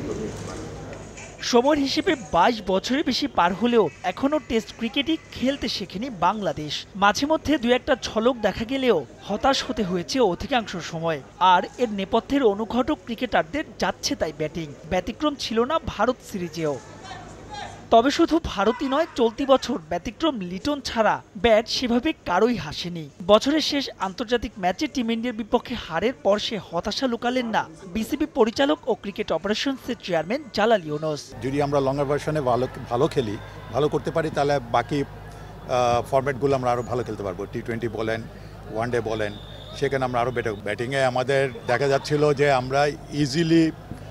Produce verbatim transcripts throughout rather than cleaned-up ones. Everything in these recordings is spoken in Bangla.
সময়ের হিসেবে বাইশ বছরের বেশি পার হলেও এখনো টেস্ট ক্রিকেটই খেলতে শেখেনি বাংলাদেশ। মাঝে মধ্যে দু একটা ঝলক দেখা গেলেও হতাশ হতে হয়েছে অধিকাংশ সময়। আর এর নেপথ্যের অনুঘটক ক্রিকেটারদের যাচ্ছে তাই ব্যাটিং। ব্যতিক্রম ছিল না ভারত সিরিজেও। তবে শুধু ভারতই নয়, চলতি বছর ব্যতিক্রম লিটন ছাড়া ব্যাট সেভাবে কারোই হাসেনি। বছরের শেষ আন্তর্জাতিক ম্যাচে টিম ইন্ডিয়ার বিপক্ষে হারের পর সে হতাশা লুকালেন না বিসিবি পরিচালক ও ক্রিকেট অপারেশনসের চেয়ারম্যান জালাল ইউনুস। যদি আমরা লঙ্গার ভার্সনে ভালো ভালো খেলি, ভালো করতে পারি, তাহলে বাকি ফরম্যাটগুলো আমরা আরও ভালো খেলতে পারবো। টি টোয়েন্টি বলেন, ওয়ান ডে বলেন, সেখানে আমরা আরও বেটার। ব্যাটিংয়ে আমাদের দেখা যাচ্ছিল যে আমরা ইজিলি,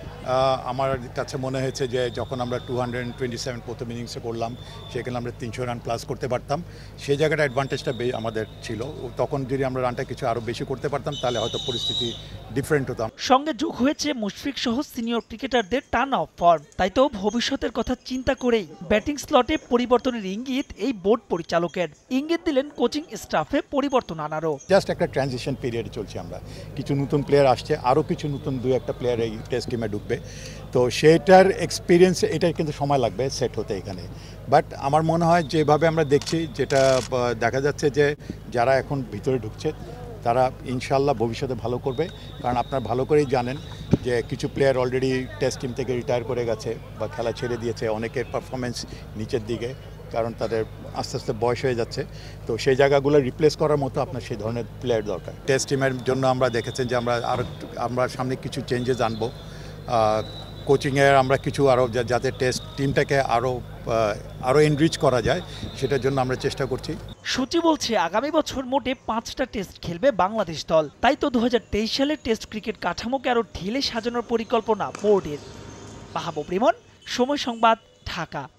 আমার কাছে মনে হয়েছে যে যখন আমরা টু হান্ড্রেড টোয়েন্টি সেভেন প্রথম ইনিংসে করলাম, সেখানে আমরা তিনশো রান প্লাস করতে পারতাম। সেই জায়গাটা অ্যাডভান্টেজটা আমাদের ছিল। তখন যদি আমরা রানটা কিছু আরও বেশি করতে পারতাম, তাহলে হয়তো পরিস্থিতি ডিফারেন্ট হতাম। সঙ্গে যোগ হয়েছে মুশফিক সহ সিনিয়র ক্রিকেটারদের টার্ন অফ ফর্ম। তাই তো ভবিষ্যতের কথা চিন্তা করেই ব্যাটিং স্লটে পরিবর্তনের ইঙ্গিত এই বোর্ড পরিচালকের। ইঙ্গিত দিলেন কোচিং স্টাফে পরিবর্তন আনারও। জাস্ট একটা ট্রানজিশন পিরিয়ডে চলছে আমরা। কিছু নতুন প্লেয়ার আসছে, আরও কিছু নতুন দু একটা প্লেয়ার এই টেস্ট টিমে ঢুকবে। তো সেইটার এক্সপিরিয়েন্স, এটার কিন্তু সময় লাগবে সেট হতে এখানে। বাট আমার মনে হয় যেভাবে আমরা দেখছি, যেটা দেখা যাচ্ছে যে যারা এখন ভিতরে ঢুকছে তারা ইনশাল্লাহ ভবিষ্যতে ভালো করবে। কারণ আপনারা ভালো করেই জানেন যে কিছু প্লেয়ার অলরেডি টেস্ট টিম থেকে রিটায়ার করে গেছে বা খেলা ছেড়ে দিয়েছে। অনেকের পারফরমেন্স নিচের দিকে, কারণ তাদের আস্তে আস্তে বয়স হয়ে যাচ্ছে। তো সেই জায়গাগুলো রিপ্লেস করার মতো আপনার সেই ধরনের প্লেয়ার দরকার। টেস্ট টিমের জন্য আমরা দেখেছেন যে আমরা আর আমরা সামনে কিছু চেঞ্জেস আনবো কোচিংয়ের। আমরা কিছু আরও যাতে টেস্ট টিমটাকে আরও আরও এনরিচ করা যায়, সেটার জন্য আমরা চেষ্টা করছি। সূচি বলছে আগামী বছর মোটে পাঁচটা টেস্ট খেলবে বাংলাদেশ দল। তাই তো দু হাজার তেইশ সালে টেস্ট ক্রিকেট কাঠামোকে আরও ঢেলে সাজানোর পরিকল্পনা বোর্ডের। মাহবুব রিমন, সময় সংবাদ, ঢাকা।